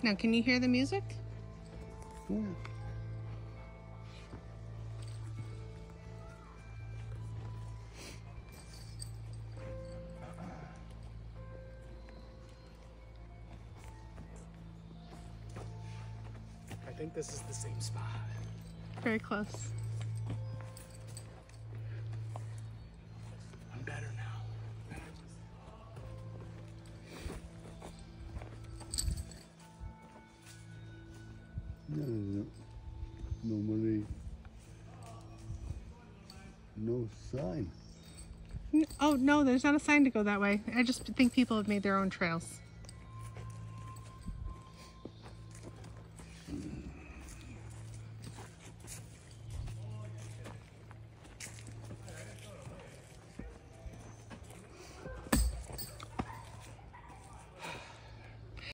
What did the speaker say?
Now, can you hear the music? Yeah. I think this is the same spot. Very close. I'm better now. No, nobody, no sign. Oh, no, there's not a sign to go that way. I just think people have made their own trails.